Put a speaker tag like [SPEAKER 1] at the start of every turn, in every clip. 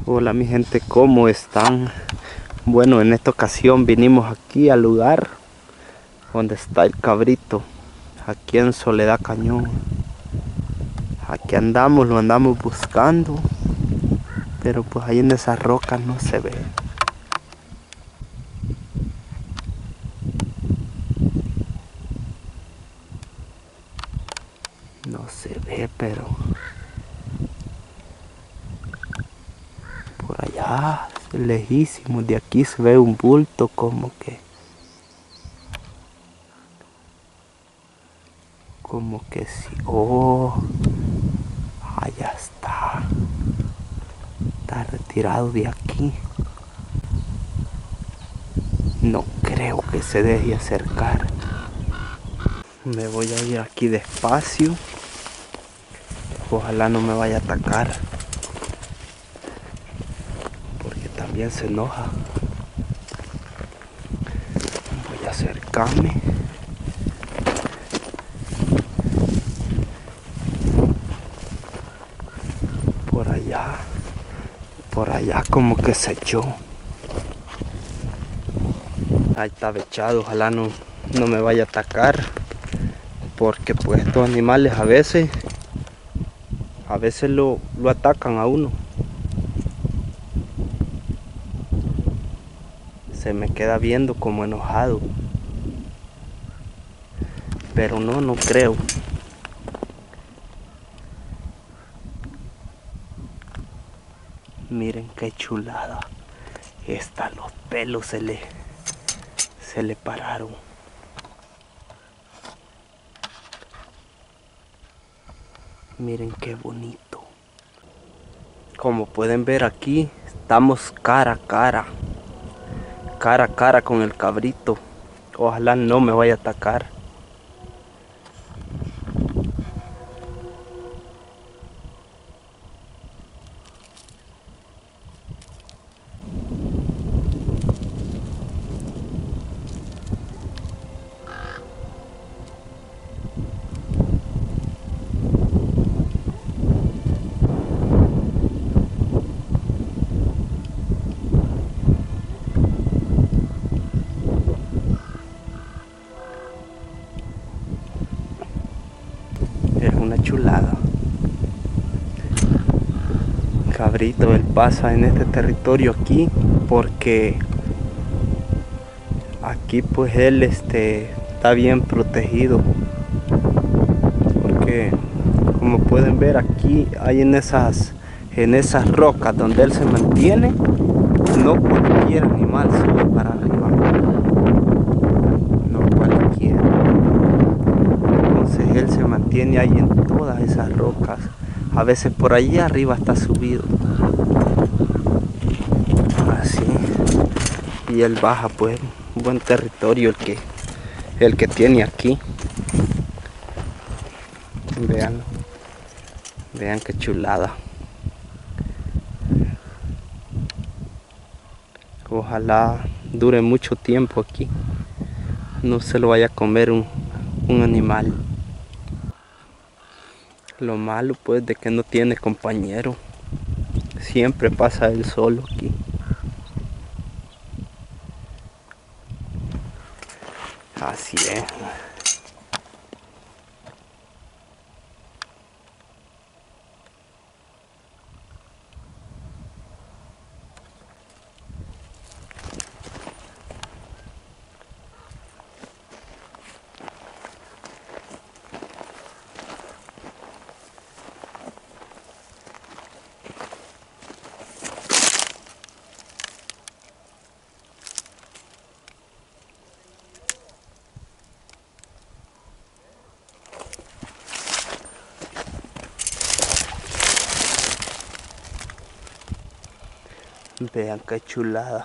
[SPEAKER 1] Hola mi gente, ¿cómo están? Bueno, en esta ocasión vinimos aquí al lugar donde está el cabrito, aquí en Soledad Cañón. Aquí andamos, lo andamos buscando, pero pues ahí en esas rocas no se ve. No se ve, pero por allá, lejísimos de aquí se ve un bulto como que sí. Oh, allá está. Está retirado de aquí. No creo que se deje acercar. Me voy a ir aquí despacio. Ojalá no me vaya a atacar, porque también se enoja. Voy a acercarme. Por allá como que se echó. Ahí está echado, ojalá no me vaya a atacar, porque pues estos animales a veces lo atacan a uno. Se me queda viendo como enojado, pero no creo. Miren qué chulada. Esta, los pelos se le pararon. Miren qué bonito. Como pueden ver aquí, estamos cara a cara con el cabrito. Ojalá no me vaya a atacar. Es una chulada. Cabrito, él pasa en este territorio aquí porque aquí pues él está bien protegido, porque como pueden ver aquí hay en esas rocas donde él se mantiene, no cualquier animal sube para arriba, no cualquiera. Entonces él se mantiene ahí en todas esas rocas. A veces por allí arriba está subido. Así. Y él baja pues un buen territorio el que tiene aquí. Vean. Vean qué chulada. Ojalá dure mucho tiempo aquí. No se lo vaya a comer un animal. Lo malo pues de que no tiene compañero. Siempre pasa él solo aquí. Así es. Vean qué chulada.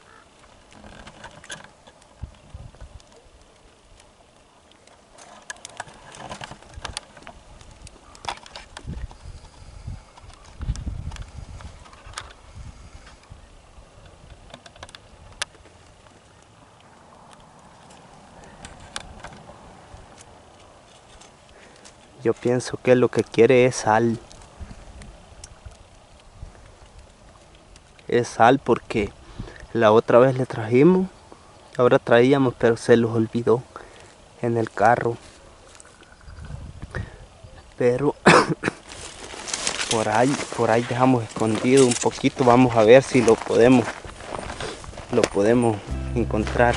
[SPEAKER 1] Yo pienso que lo que quiere es sal. es sal porque la otra vez le trajimos, ahora traíamos, pero se los olvidó en el carro. Pero por ahí dejamos escondido un poquito. Vamos a ver si lo podemos encontrar.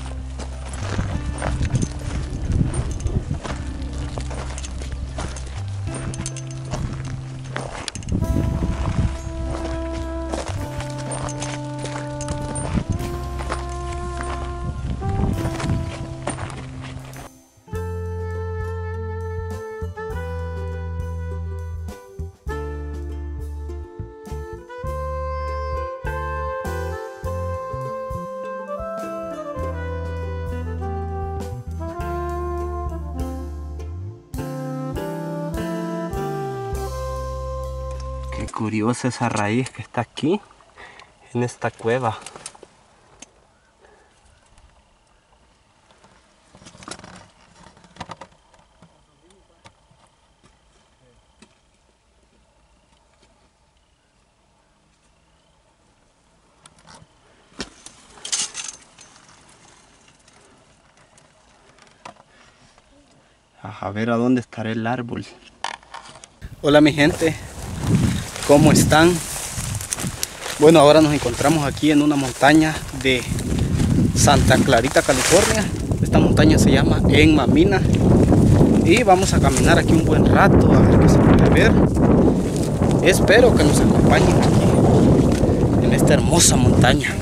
[SPEAKER 1] Qué curiosa esa raíz que está aquí en esta cueva. A ver a dónde estará el árbol. Hola mi gente, ¿cómo están? Bueno, ahora nos encontramos aquí en una montaña de Santa Clarita, California. Esta montaña se llama En Mamina. Y vamos a caminar aquí un buen rato a ver qué se puede ver. Espero que nos acompañen aquí en esta hermosa montaña.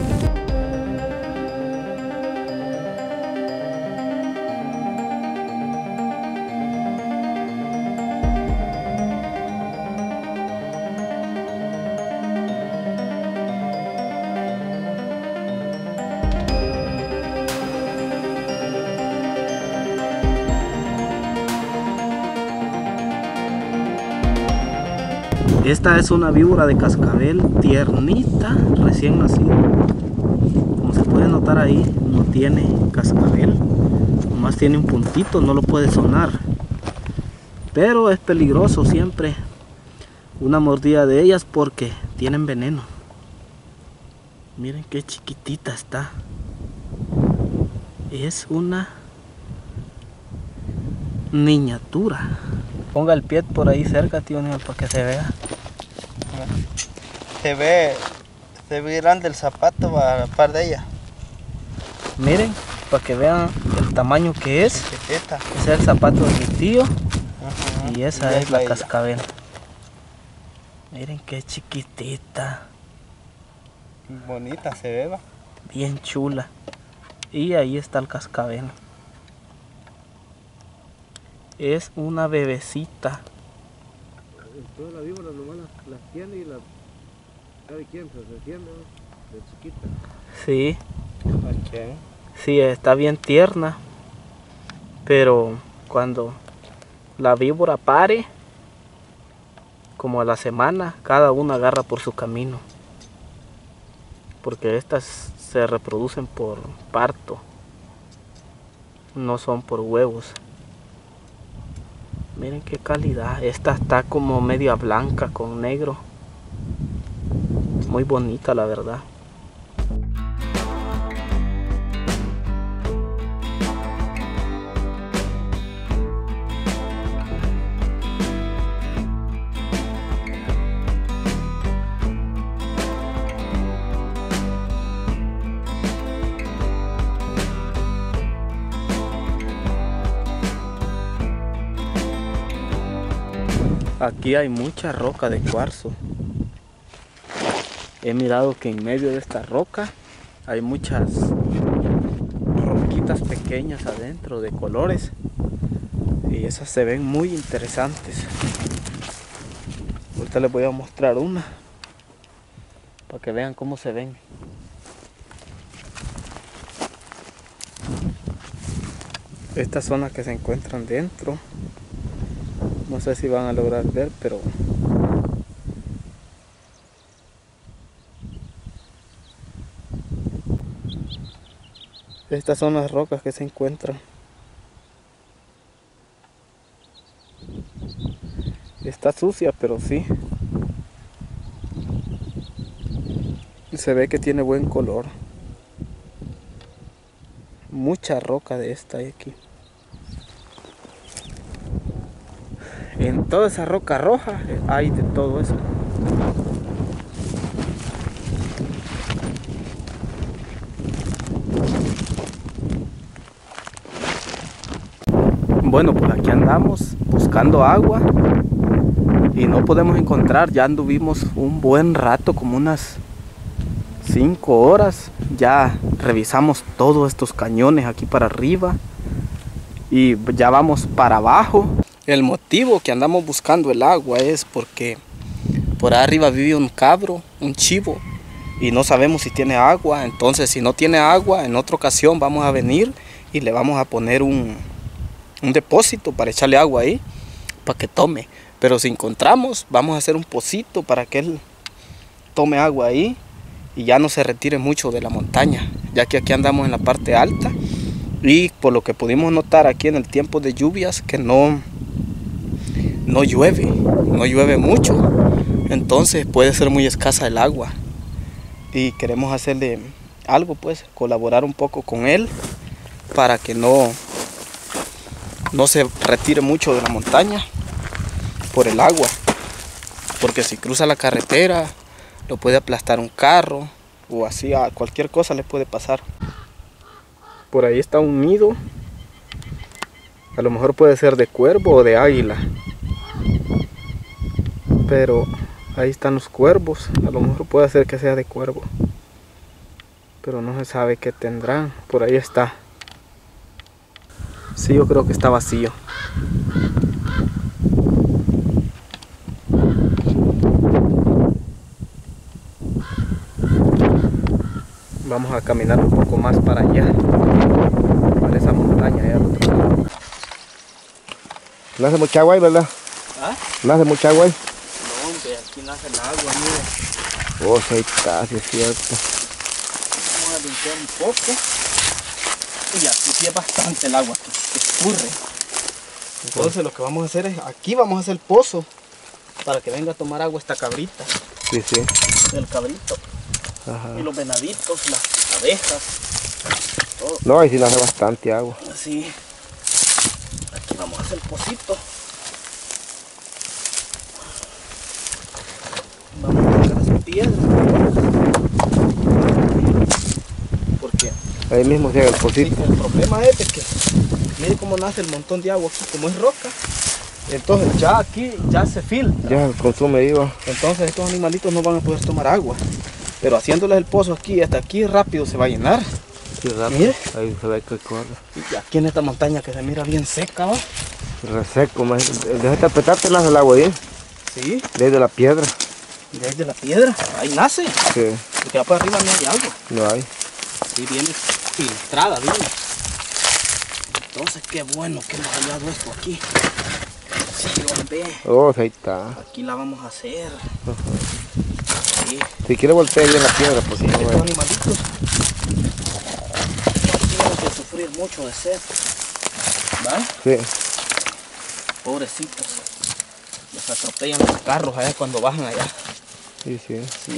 [SPEAKER 1] Esta es una víbora de cascabel tiernita, recién nacida. Como se puede notar ahí, no tiene cascabel, nomás tiene un puntito, no lo puede sonar. Pero es peligroso siempre una mordida de ellas porque tienen veneno. Miren qué chiquitita está. Es una miniatura. Ponga el pie por ahí cerca, tío Neo, para que se vea. Se ve grande el zapato a la par de ella. Miren, para que vean el tamaño que es. Ese es el zapato de mi tío. Y esa es la cascabel. Miren qué chiquitita. Bonita se ve, ¿va? Bien chula. Y ahí está el cascabel. Es una bebecita.
[SPEAKER 2] Toda la víbora nomás las tiene y ¿sabe quién? Se defiende, ¿no? De chiquita.
[SPEAKER 1] Sí.
[SPEAKER 2] Okay.
[SPEAKER 1] Sí, está bien tierna. Pero cuando la víbora pare, como a la semana, cada una agarra por su camino. Porque estas se reproducen por parto. No son por huevos. Miren qué calidad. Esta está como media blanca con negro. Muy bonita, la verdad. Aquí hay mucha roca de cuarzo. He mirado que en medio de esta roca hay muchas roquitas pequeñas adentro de colores. Y esas se ven muy interesantes. Ahorita les voy a mostrar una para que vean cómo se ven. Estas son las que se encuentran dentro. No sé si van a lograr ver, pero estas son las rocas que se encuentran. Está sucia, pero sí. Se ve que tiene buen color. Mucha roca de esta hay aquí. En toda esa roca roja hay de todo eso. Bueno, pues aquí andamos buscando agua y no podemos encontrar. Ya anduvimos un buen rato, como unas 5 horas. Ya revisamos todos estos cañones aquí para arriba y ya vamos para abajo. El motivo que andamos buscando el agua es porque por arriba vive un cabro, un chivo, y no sabemos si tiene agua. Entonces, si no tiene agua, en otra ocasión vamos a venir y le vamos a poner un depósito para echarle agua ahí, para que tome. Pero si encontramos, vamos a hacer un pocito para que él tome agua ahí y ya no se retire mucho de la montaña, ya que aquí andamos en la parte alta. Y por lo que pudimos notar aquí en el tiempo de lluvias, que no llueve mucho, entonces puede ser muy escasa el agua. Y queremos hacerle algo, pues, colaborar un poco con él para que no se retire mucho de la montaña por el agua, porque si cruza la carretera lo puede aplastar un carro o así, a cualquier cosa le puede pasar. Por ahí está un nido, a lo mejor puede ser de cuervo o de águila, pero ahí están los cuervos. A lo mejor puede ser que sea de cuervo, pero no se sabe qué tendrán. Por ahí está. Sí, yo creo que está vacío. Vamos a caminar un poco más para allá, para esa montaña allá al otro lado.
[SPEAKER 2] No hace mucha agua ahí, ¿verdad?
[SPEAKER 1] ¿Ah?
[SPEAKER 2] No hace mucha agua ahí.
[SPEAKER 1] No, hombre, aquí nace el agua, mire.
[SPEAKER 2] Oh, sí, está, sí es cierto.
[SPEAKER 1] Vamos a limpiar un poco. Y aquí sí es bastante el agua que escurre. Entonces lo que vamos a hacer es, aquí vamos a hacer el pozo para que venga a tomar agua esta cabrita.
[SPEAKER 2] Sí, sí.
[SPEAKER 1] El cabrito.
[SPEAKER 2] Ajá.
[SPEAKER 1] Y los venaditos, las abejas, todo.
[SPEAKER 2] No, ahí sí le hace bastante agua.
[SPEAKER 1] Así. Aquí vamos a hacer el pocito. Vamos a sacar esas piedras. Porque
[SPEAKER 2] Ahí mismo se haga el
[SPEAKER 1] sí,
[SPEAKER 2] pocito.
[SPEAKER 1] el problema es de que mire cómo nace el montón de agua aquí, como es roca. Entonces ya aquí ya se filtra.
[SPEAKER 2] Ya el consume iba.
[SPEAKER 1] Entonces estos animalitos no van a poder tomar agua. Pero haciéndoles el pozo aquí, hasta aquí rápido se va a llenar.
[SPEAKER 2] Sí, rápido.
[SPEAKER 1] Mire.
[SPEAKER 2] Ahí se ve que corre.
[SPEAKER 1] Y aquí en esta montaña que se mira bien seca, ¿va?
[SPEAKER 2] Reseco, más. Déjate apretarte, nace el agua ahí.
[SPEAKER 1] Sí,
[SPEAKER 2] Desde la piedra.
[SPEAKER 1] desde la piedra, ahí nace.
[SPEAKER 2] Sí,
[SPEAKER 1] Porque allá para arriba no hay agua.
[SPEAKER 2] no hay.
[SPEAKER 1] Sí, viene filtrada, viene. Entonces qué bueno que hemos hallado esto aquí. Sí, hombre.
[SPEAKER 2] Oh, ahí está.
[SPEAKER 1] Aquí la vamos a hacer. Sí.
[SPEAKER 2] Si quiere voltear bien la piedra, porque no
[SPEAKER 1] Estos
[SPEAKER 2] hay.
[SPEAKER 1] animalitos tienen que sufrir mucho de sed. ¿Va?
[SPEAKER 2] Sí.
[SPEAKER 1] Pobrecitos. Les atropellan los carros allá cuando bajan allá.
[SPEAKER 2] Sí, sí.
[SPEAKER 1] Sí.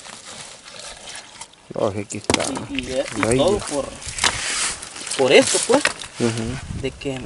[SPEAKER 2] No, aquí está.
[SPEAKER 1] Y
[SPEAKER 2] Ahí.
[SPEAKER 1] todo por esto, pues,
[SPEAKER 2] Ujú.
[SPEAKER 1] de que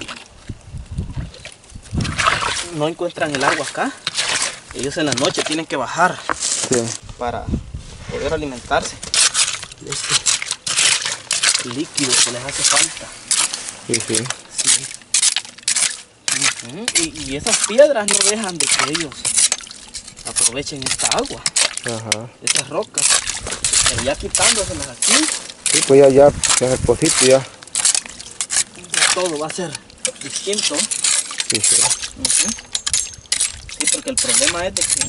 [SPEAKER 1] no encuentran el agua acá. Ellos en la noche tienen que bajar
[SPEAKER 2] Sí.
[SPEAKER 1] para poder alimentarse de este líquido que les hace falta.
[SPEAKER 2] Sí, sí.
[SPEAKER 1] Sí. Ujú. Y esas piedras no dejan de que ellos aprovechen esta agua,
[SPEAKER 2] Ajá.
[SPEAKER 1] estas rocas. Pero ya quitándoselas aquí,
[SPEAKER 2] Sí, pues ya se hace el pocito ya.
[SPEAKER 1] ya todo va a ser distinto.
[SPEAKER 2] Sí, sí.
[SPEAKER 1] Ujú. Sí, porque el problema es de que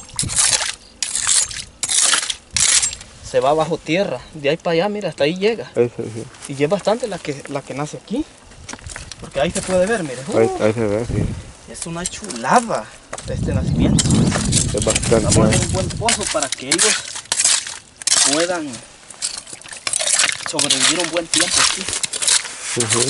[SPEAKER 1] se va bajo tierra, de ahí para allá, mira, hasta ahí llega.
[SPEAKER 2] Ahí sí.
[SPEAKER 1] Y es bastante la que nace aquí, porque ahí se puede ver, mire.
[SPEAKER 2] Ahí se ve, sí.
[SPEAKER 1] Es una chulada este nacimiento.
[SPEAKER 2] Es bastante.
[SPEAKER 1] Vamos a hacer un buen pozo para que ellos puedan sobrevivir un buen tiempo aquí.
[SPEAKER 2] Ujú.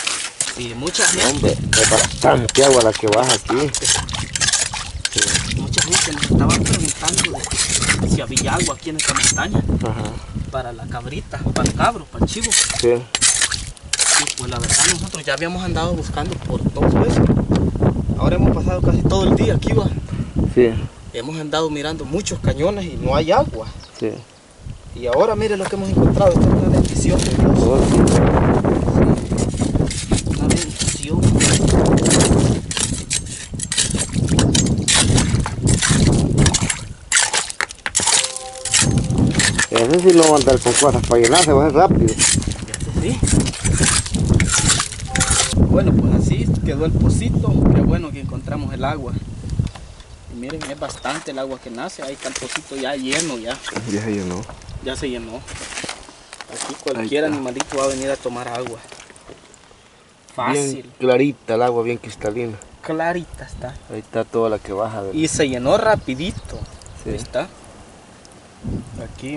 [SPEAKER 1] Y mucha gente,
[SPEAKER 2] Hombre, es bastante agua la que baja aquí.
[SPEAKER 1] mucha mucha gente nos estaba preguntando de si había agua aquí en esta montaña.
[SPEAKER 2] Ajá.
[SPEAKER 1] Para la cabrita, para el cabro, para el chivo.
[SPEAKER 2] Sí.
[SPEAKER 1] Y pues la verdad nosotros ya habíamos andado buscando por todo eso. Ahora hemos pasado casi todo el día aquí, va.
[SPEAKER 2] Sí.
[SPEAKER 1] Hemos andado mirando muchos cañones y no hay agua.
[SPEAKER 2] Sí.
[SPEAKER 1] Y ahora mire lo que hemos encontrado. Esta es una bendición de Dios.
[SPEAKER 2] Oh, sí.
[SPEAKER 1] Una bendición.
[SPEAKER 2] Ese sí no va a andar con cosas para llenarse, va a ser rápido.
[SPEAKER 1] Sí. Bueno, pues así quedó el pocito. Qué bueno que encontramos el agua. Y miren, es bastante el agua que nace. Ahí está el pocito ya lleno ya.
[SPEAKER 2] Ya se llenó.
[SPEAKER 1] Ya se llenó. Aquí cualquier animalito va a venir a tomar agua. Fácil.
[SPEAKER 2] Bien clarita el agua, bien cristalina.
[SPEAKER 1] Clarita está.
[SPEAKER 2] Ahí está toda la que baja.
[SPEAKER 1] Y se llenó rapidito.
[SPEAKER 2] Sí.
[SPEAKER 1] Ahí está. Aquí.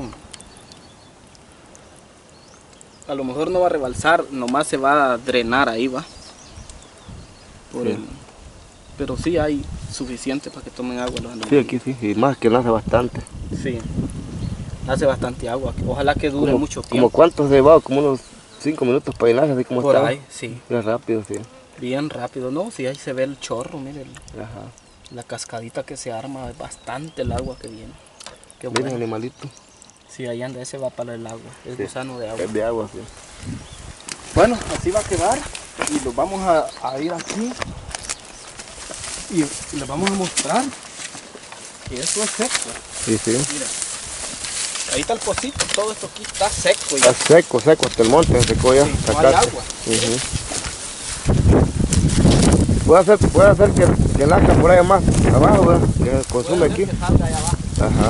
[SPEAKER 1] A lo mejor no va a rebalsar, nomás se va a drenar ahí, va.
[SPEAKER 2] Sí.
[SPEAKER 1] Pero sí hay suficiente para que tomen agua los animales.
[SPEAKER 2] Sí, aquí sí. Y más que nace bastante.
[SPEAKER 1] Sí. Hace bastante agua. Ojalá que dure mucho tiempo.
[SPEAKER 2] ¿Como cuántos se va? Como unos 5 minutos para llenarse, así como
[SPEAKER 1] Por
[SPEAKER 2] está.
[SPEAKER 1] ahí, sí.
[SPEAKER 2] Es rápido, sí.
[SPEAKER 1] Bien rápido, ¿no? Sí, ahí se ve el chorro, miren.
[SPEAKER 2] Ajá.
[SPEAKER 1] La cascadita que se arma, es bastante el agua que viene. Qué
[SPEAKER 2] Miren,
[SPEAKER 1] bueno.
[SPEAKER 2] animalito.
[SPEAKER 1] Sí, ahí anda, ese va para el agua. Es
[SPEAKER 2] Sí.
[SPEAKER 1] gusano de agua.
[SPEAKER 2] Es de agua, sí.
[SPEAKER 1] Bueno, así va a quedar. Y lo vamos a ir aquí. Y les vamos a mostrar que eso es seco.
[SPEAKER 2] Sí, sí.
[SPEAKER 1] Mira. Ahí está el pocito. Todo esto aquí está seco
[SPEAKER 2] Está
[SPEAKER 1] ya.
[SPEAKER 2] seco, seco, hasta el monte se secó ya.
[SPEAKER 1] Sí, no hay
[SPEAKER 2] sacaste.
[SPEAKER 1] agua.
[SPEAKER 2] Puede hacer que nazca por ahí más abajo, ¿verdad? Que consume aquí.
[SPEAKER 1] Que salga allá abajo.
[SPEAKER 2] Ajá.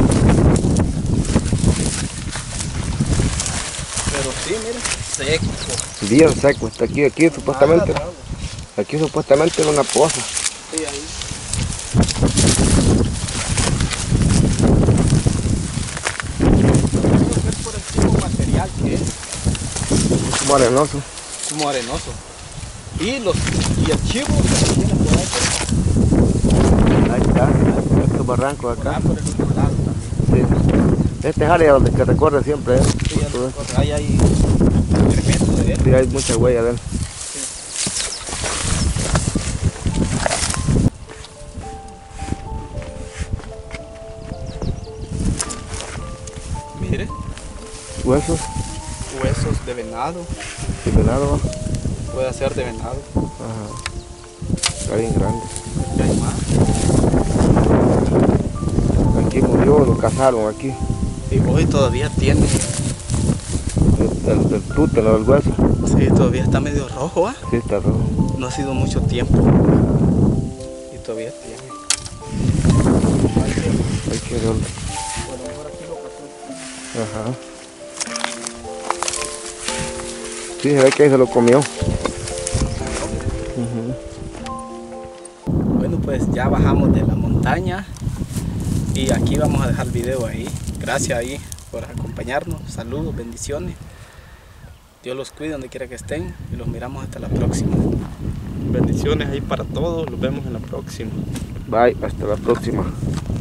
[SPEAKER 1] Pero sí, miren, seco.
[SPEAKER 2] Bien seco, está aquí supuestamente.
[SPEAKER 1] Nada de agua.
[SPEAKER 2] Aquí supuestamente era una poza.
[SPEAKER 1] Sí, ahí. Es por el tipo de material que es.
[SPEAKER 2] Como arenoso.
[SPEAKER 1] Como arenoso. Y el chivo se tiene por ahí.
[SPEAKER 2] Ahí está, estos barrancos
[SPEAKER 1] Por
[SPEAKER 2] acá.
[SPEAKER 1] allá por el otro lado también.
[SPEAKER 2] Sí. Este es área donde que recorre siempre, ¿eh?
[SPEAKER 1] Sí, ahí hay tremendo de él.
[SPEAKER 2] Sí, hay mucha huella de él.
[SPEAKER 1] Mire,
[SPEAKER 2] Huesos
[SPEAKER 1] huesos de venado.
[SPEAKER 2] de venado, ¿va?
[SPEAKER 1] Puede ser de venado.
[SPEAKER 2] Ajá. Está bien grande.
[SPEAKER 1] Y hay más.
[SPEAKER 2] Aquí murió, lo cazaron aquí.
[SPEAKER 1] Y hoy todavía tiene.
[SPEAKER 2] El tútano del hueso.
[SPEAKER 1] Sí, todavía está medio rojo, ¿ah?
[SPEAKER 2] Sí, está rojo.
[SPEAKER 1] No ha sido mucho tiempo. Y todavía tiene.
[SPEAKER 2] Hay que verlo.
[SPEAKER 1] A lo mejor aquí lo pasó.
[SPEAKER 2] Ajá. Sí, se ve que ahí se lo comió.
[SPEAKER 1] Bueno, pues ya bajamos de la montaña y aquí vamos a dejar el video ahí. Gracias ahí por acompañarnos. Saludos, bendiciones. Dios los cuide donde quiera que estén y los miramos hasta la próxima. Bendiciones ahí para todos. Nos vemos en la próxima.
[SPEAKER 2] Bye, hasta la próxima.